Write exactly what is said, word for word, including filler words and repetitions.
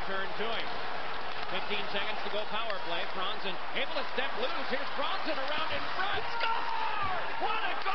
return to him. fifteen seconds to go, power play. Franzen able to step loose. Here's Franzen around in front. Score! What a